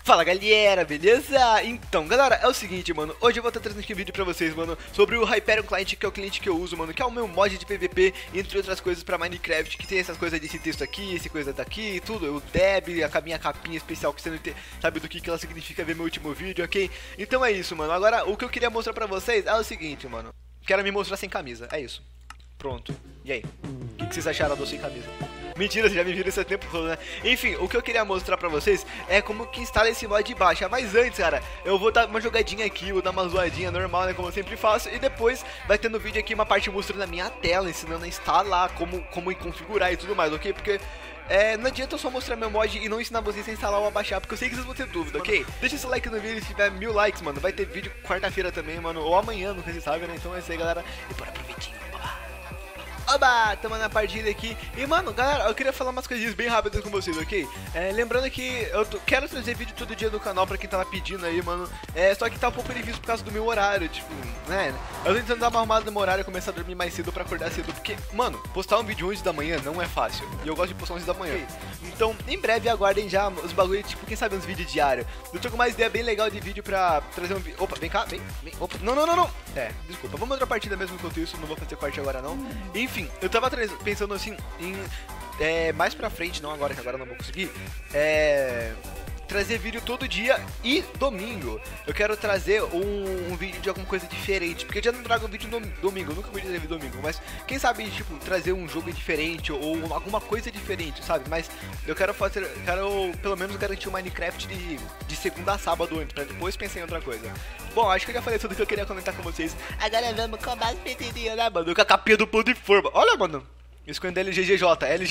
Fala galera, beleza? Então galera, é o seguinte mano, hoje eu vou estar trazendo aqui um vídeo pra vocês mano, sobre o Hyperion Client, que é o cliente que eu uso mano, que é o meu mod de PVP, entre outras coisas pra Minecraft, que tem essas coisas desse texto aqui, essa coisa daqui, tudo, o Deb, a minha capinha especial que você não sabe do que ela significa ver meu último vídeo, ok? Então é isso mano, agora o que eu queria mostrar pra vocês é o seguinte mano, quero me mostrar sem camisa, é isso. Pronto, e aí? O que vocês acharam do sem camisa? Mentira, vocês já me viram esse tempo todo, né? Enfim, o que eu queria mostrar pra vocês é como que instala esse mod de baixa. Mas antes, cara, eu vou dar uma jogadinha aqui, vou dar uma zoadinha normal, né? Como eu sempre faço. E depois vai ter no vídeo aqui uma parte mostrando a minha tela, ensinando a instalar, como configurar e tudo mais, ok? Porque não adianta eu só mostrar meu mod e não ensinar vocês a instalar ou a baixar, porque eu sei que vocês vão ter dúvida, ok? Deixa esse like no vídeo, se tiver 1000 likes, mano, vai ter vídeo quarta-feira também, mano, ou amanhã, nunca se sabe, né? Então é isso aí, galera. E bora pro vidinho. Oba, tamo na partida aqui. E mano, galera, eu queria falar umas coisinhas bem rápidas com vocês, ok? Lembrando que eu quero trazer vídeo todo dia no canal pra quem tava pedindo aí, mano. Só que tá um pouco difícil por causa do meu horário, tipo, né? Eu tô tentando dar uma arrumada no meu horário e começar a dormir mais cedo pra acordar cedo. Porque, mano, postar um vídeo 11 da manhã não é fácil. E eu gosto de postar 11 da manhã. Então, em breve aguardem já os bagulhos, tipo, quem sabe uns vídeos diários. Eu tô com uma ideia bem legal de vídeo pra trazer um vídeo. Opa, vem cá, vem. Opa, não. Desculpa, vamos outra partida mesmo enquanto isso, não vou fazer corte agora não. Enfim, eu tava pensando assim em mais pra frente, não agora, que agora eu não vou conseguir, trazer vídeo todo dia e domingo. Eu quero trazer um vídeo de alguma coisa diferente, porque eu já não trago um vídeo no domingo, eu nunca vou trazer vídeo domingo, mas quem sabe, tipo, trazer um jogo diferente ou alguma coisa diferente, sabe? Mas eu quero pelo menos garantir o Minecraft de segunda a sábado antes, pra depois pensar em outra coisa. Bom, acho que eu já falei tudo que eu queria comentar com vocês. Agora vamos com mais pedidinho, né, mano? Com a capinha do pão de forma. Olha, mano. Escolhendo LGGJ.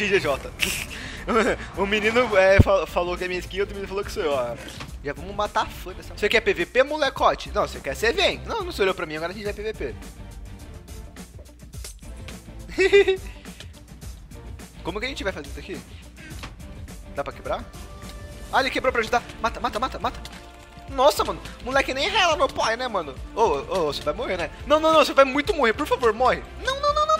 O menino falou que é minha skin, outro menino falou que sou eu, ó. Já vamos matar a fã dessa. Você quer PVP, molecote? Não, você quer, você vem. Não você olhou pra mim, agora a gente vai PVP. Como que a gente vai fazer isso aqui? Dá pra quebrar? Ah, ele quebrou pra ajudar. Mata. Nossa, mano, moleque nem rela no pai, né, mano? Ô, você vai morrer, né? Não, você vai muito morrer, por favor, morre. Não.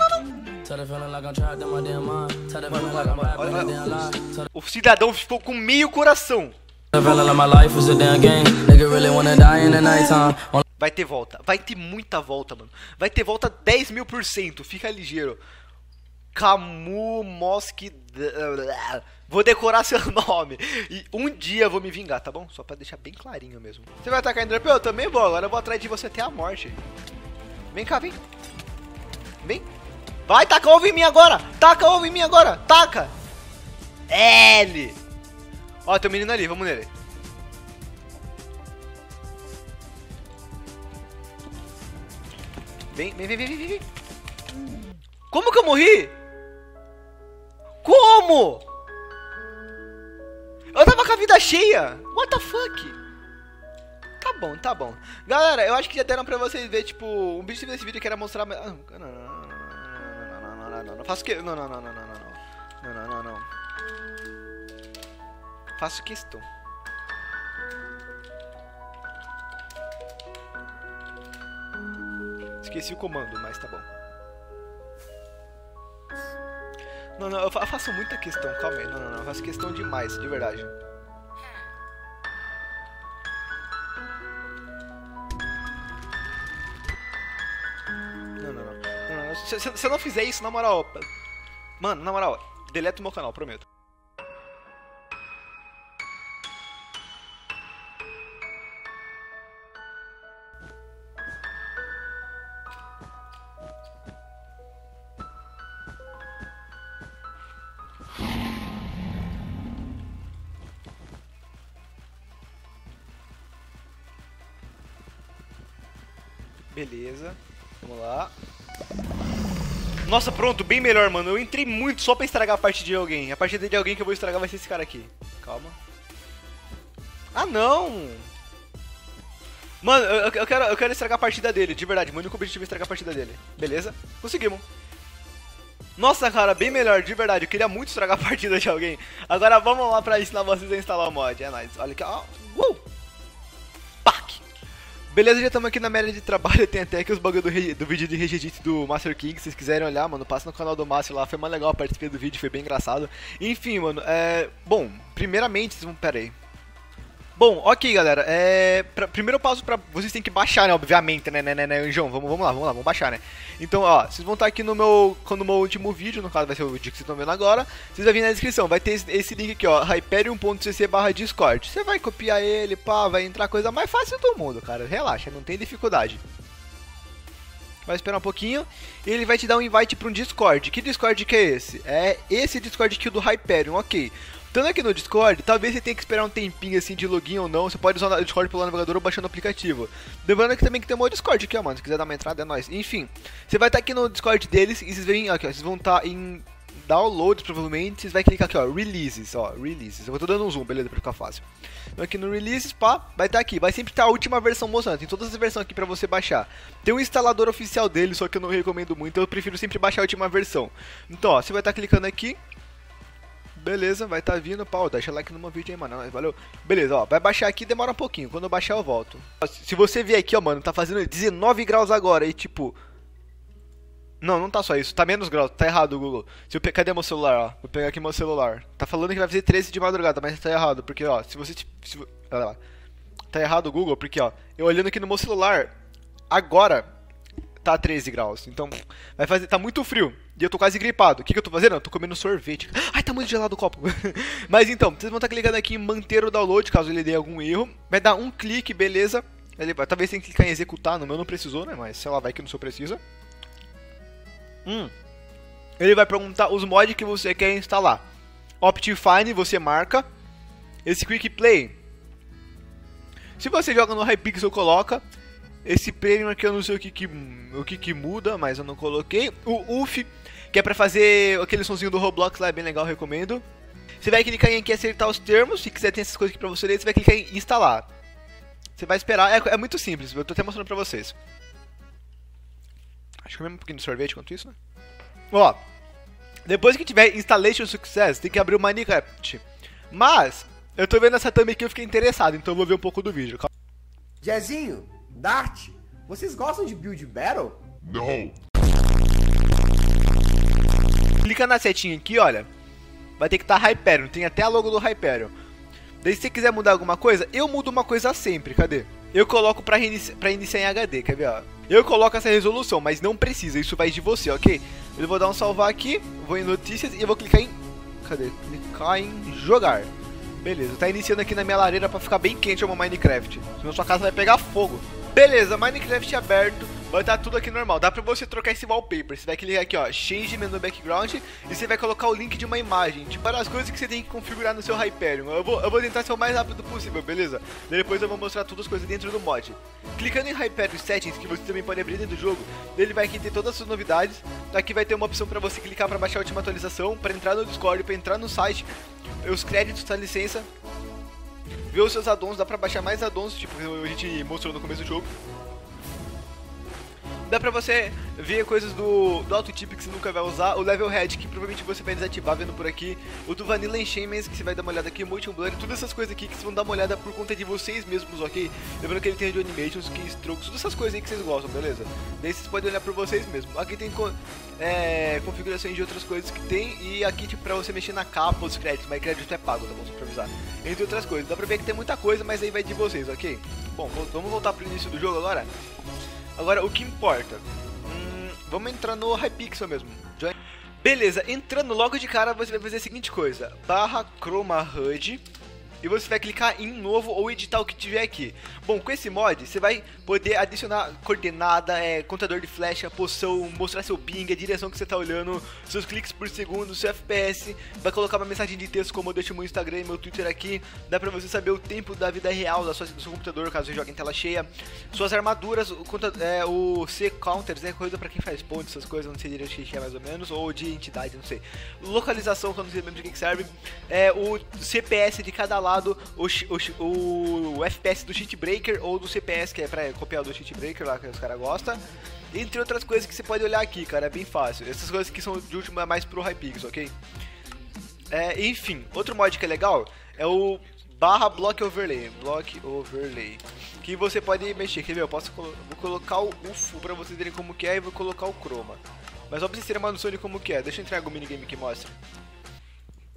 Mano, o cidadão ficou com meio coração. Vai ter volta, vai ter muita volta, mano. Vai ter volta 10.000%, fica ligeiro. Camu Mosque. Vou decorar seu nome. E um dia eu vou me vingar, tá bom? Só pra deixar bem clarinho mesmo. Você vai atacar Enderpé? Eu também vou. Agora eu vou atrás de você até a morte. Vem cá, vem. Vem. Vai, taca ovo em mim agora. Taca. L. Ó, tem um menino ali. Vamos nele. Vem. Como que eu morri? Como? Eu tava com a vida cheia. What the fuck? Tá bom. Galera, eu acho que já deram pra vocês ver, tipo, um bicho desse vídeo que era mostrar... Não. Faço que... Não. Faço questão. Esqueci o comando, mas tá bom. Não, eu faço muita questão, calma aí. Não, eu faço questão demais, de verdade. Não. Se eu não fizer isso, na moral... Mano, na moral, deleta o meu canal, prometo. Beleza, vamos lá. Nossa, pronto, bem melhor, mano. Eu entrei muito só pra estragar a partida de alguém. A partida de alguém que eu vou estragar vai ser esse cara aqui. Calma. Ah, não! Mano, eu quero estragar a partida dele, de verdade. Meu único objetivo é estragar a partida dele. Beleza? Conseguimos. Nossa, cara, bem melhor, de verdade. Eu queria muito estragar a partida de alguém. Agora vamos lá pra ensinar vocês a instalar o mod. É nóis. Olha aqui, ó. Pac! Beleza, já estamos aqui na média de trabalho. Tem até aqui os bagulho do vídeo de Regedit do Master King. Se vocês quiserem olhar, mano, passa no canal do Master lá. Foi mais legal, participei do vídeo, foi bem engraçado. Enfim, mano, bom, primeiramente, vocês vão... Pera aí. Bom, ok, galera, primeiro passo pra vocês tem que baixar, né, obviamente, né, Anjão, vamos lá, vamos baixar, né. Então, ó, vocês vão estar aqui no meu último vídeo, no caso vai ser o vídeo que vocês estão vendo agora, vocês vão vir na descrição, vai ter esse link aqui, ó, hyperion.cc/discord, você vai copiar ele, pá, vai entrar coisa mais fácil do mundo, cara, relaxa, não tem dificuldade. Vai esperar um pouquinho e ele vai te dar um invite para um Discord. Que Discord que é esse? É esse Discord aqui do Hyperion, ok. Estando aqui no Discord, talvez você tenha que esperar um tempinho assim de login ou não. Você pode usar o Discord pelo navegador ou baixando o aplicativo. Lembrando que também que tem um Discord aqui, ó, mano. Se quiser dar uma entrada, é nóis. Enfim, você vai estar aqui no Discord deles e vocês veem aqui, ó. Vocês vão estar em downloads, provavelmente. Vocês vão clicar aqui, ó, releases, ó, releases. Eu vou dando um zoom, beleza, pra ficar fácil. Então aqui no releases, pá, vai estar aqui. Vai sempre estar a última versão mostrando. Tem todas as versões aqui pra você baixar. Tem um instalador oficial dele, só que eu não recomendo muito. Eu prefiro sempre baixar a última versão. Então, ó, você vai estar clicando aqui. Beleza, vai estar vindo, pau, deixa like no meu vídeo aí, mano, valeu. Beleza, ó, vai baixar aqui, demora um pouquinho, quando eu baixar eu volto. Se você vier aqui, ó, mano, tá fazendo 19 graus agora e tipo... Não tá só isso, tá menos graus, tá errado, Google. Cadê meu celular, ó? Vou pegar aqui meu celular. Tá falando que vai fazer 13 de madrugada, mas tá errado, porque, ó, se você... Olha lá. Tá errado, Google, porque, ó, eu olhando aqui no meu celular, agora... tá 13 graus, então vai fazer, tá muito frio e eu tô quase gripado. O que eu tô fazendo? Eu tô comendo sorvete. Ai, tá muito gelado o copo. Mas então, vocês vão estar clicando aqui em manter o download, caso ele dê algum erro. Vai dar um clique, beleza. Ele vai, talvez tenha que clicar em executar, no meu não precisou, né, mas sei lá, vai que no seu precisa. Ele vai perguntar os mods que você quer instalar. Optifine, você marca. Esse Quick Play, se você joga no Hypixel, coloca. Esse Premium aqui eu não sei o que muda, mas eu não coloquei. O UF, que é pra fazer aquele sonzinho do Roblox lá, é bem legal, recomendo. Você vai clicar em aqui aceitar os termos, se quiser tem essas coisas aqui pra você ler, você vai clicar em instalar. Você vai esperar, é muito simples, eu tô até mostrando pra vocês. Acho que é mesmo um pouquinho de sorvete quanto isso, né? Ó, depois que tiver Installation Success, tem que abrir o Minecraft. Mas, eu tô vendo essa thumb aqui e eu fiquei interessado, então eu vou ver um pouco do vídeo. Jezinho, Dart, vocês gostam de Build Battle? Não. Clica na setinha aqui, olha. Vai ter que estar Hyperion, tem até a logo do Hyperion. Daí se você quiser mudar alguma coisa, eu mudo uma coisa sempre, cadê? Eu coloco pra iniciar em HD, quer ver, ó? Eu coloco essa resolução, mas não precisa, isso vai de você, ok? Eu vou dar um salvar aqui, vou em notícias e eu vou clicar em... Cadê? Clicar em jogar. Beleza, tá iniciando aqui na minha lareira pra ficar bem quente o meu Minecraft. Senão sua casa vai pegar fogo. Beleza, Minecraft aberto, vai estar tudo aqui normal. Dá pra você trocar esse wallpaper. Você vai clicar aqui, ó, Change Menu Background, e você vai colocar o link de uma imagem. Tipo, para as coisas que você tem que configurar no seu Hyperion. Eu vou tentar ser o mais rápido possível, beleza? Depois eu vou mostrar todas as coisas dentro do mod. Clicando em Hyperion Settings, que você também pode abrir dentro do jogo, ele vai aqui ter todas as suas novidades. Aqui vai ter uma opção pra você clicar pra baixar a última atualização, pra entrar no Discord, pra entrar no site, os créditos da licença. Ver os seus addons, dá pra baixar mais addons, tipo a gente mostrou no começo do jogo. Dá pra você ver coisas do Autotip que você nunca vai usar. O Level Head, que provavelmente você vai desativar vendo por aqui. O do Vanilla Enchantments, que você vai dar uma olhada aqui. O Motion Blur, todas essas coisas aqui que vocês vão dar uma olhada por conta de vocês mesmos, ok? Lembrando que ele tem de animations, keystrokes, todas essas coisas aí que vocês gostam, beleza? Daí vocês podem olhar por vocês mesmos. Aqui tem configurações de outras coisas que tem. E aqui tipo pra você mexer na capa, os créditos. Mas crédito é pago, tá bom? Só pra avisar. Entre outras coisas. Dá pra ver que tem muita coisa, mas aí vai de vocês, ok? Bom, vamos voltar pro início do jogo agora. Agora, o que importa? Vamos entrar no Hypixel mesmo. Beleza, entrando logo de cara, você vai fazer a seguinte coisa. /Chroma HUD. E você vai clicar em novo ou editar o que tiver aqui. Bom, com esse mod, você vai poder adicionar coordenada, contador de flecha, poção, mostrar seu ping, a direção que você está olhando, seus cliques por segundo, seu FPS. Vai colocar uma mensagem de texto como eu deixo meu Instagram e meu Twitter aqui. Dá pra você saber o tempo da vida real do seu computador, caso você jogue em tela cheia. Suas armaduras, o C-Counters, coisa pra quem faz pontos, essas coisas, não sei direito o que é mais ou menos. Ou de entidade, não sei. Localização, que eu não sei mesmo de que serve. O CPS de cada lado. O FPS do Cheat Breaker ou do CPS, que é pra copiar do Cheat Breaker lá que os caras gostam. Entre outras coisas que você pode olhar aqui, cara, é bem fácil. Essas coisas que são de último é mais pro Hypixel, ok? Enfim, outro mod que é legal é o /Block Overlay, que você pode mexer. Quer ver? Vou colocar o UFO pra vocês verem como que é e vou colocar o Chroma. Mas só pra vocês terem uma noção de como que é. Deixa eu entregar o minigame que mostra.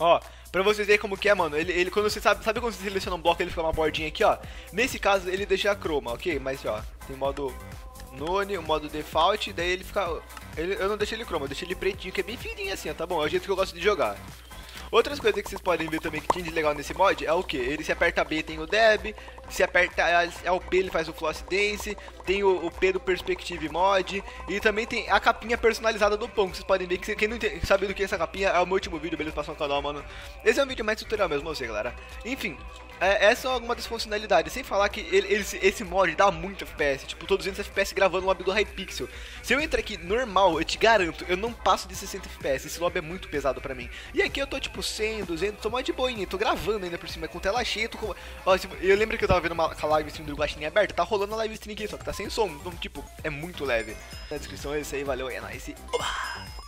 Ó, pra vocês verem como que é, mano, ele quando você sabe quando você seleciona um bloco ele fica uma bordinha aqui, ó. Nesse caso ele deixa a chroma, ok? Mas ó, tem modo none, o modo default, daí ele fica... eu não deixo ele chroma, eu deixo ele pretinho, que é bem fininho assim, ó, tá bom? É o jeito que eu gosto de jogar. Outras coisas que vocês podem ver também que tinha de legal nesse mod é o que? Ele se aperta B tem o Deb, se aperta o P ele faz o Floss Dance, tem o P do Perspective Mod, e também tem a capinha personalizada do pão, que vocês podem ver que quem não sabe do que é essa capinha é o meu último vídeo, beleza? Passou no canal, mano. Esse é um vídeo mais tutorial mesmo, não sei, galera. Enfim, essa é alguma das funcionalidades, sem falar que esse mod dá muito FPS, tipo, tô 200 FPS gravando um lobby do Hypixel. Se eu entrar aqui normal, eu te garanto, eu não passo de 60 FPS, esse lobby é muito pesado pra mim. E aqui eu tô tipo 100, 200, tô mais de boinha, tô gravando ainda por cima, com tela cheia, tô com... Ó, eu lembro que eu tava vendo a live stream do Guaxinim aberta, tá rolando a live stream aqui, só que tá sem som, então tipo, é muito leve. Na descrição é isso aí, valeu, é nóis. Oba!